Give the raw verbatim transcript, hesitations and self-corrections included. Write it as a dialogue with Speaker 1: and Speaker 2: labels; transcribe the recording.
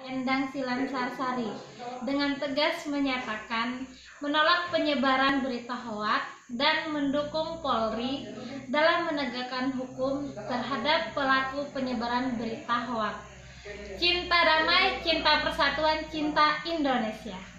Speaker 1: Endang Silan Sarsari dengan tegas menyatakan menolak penyebaran berita hoaks dan mendukung Polri dalam menegakkan hukum terhadap pelaku penyebaran berita hoaks. Cinta damai, cinta persatuan, cinta Indonesia.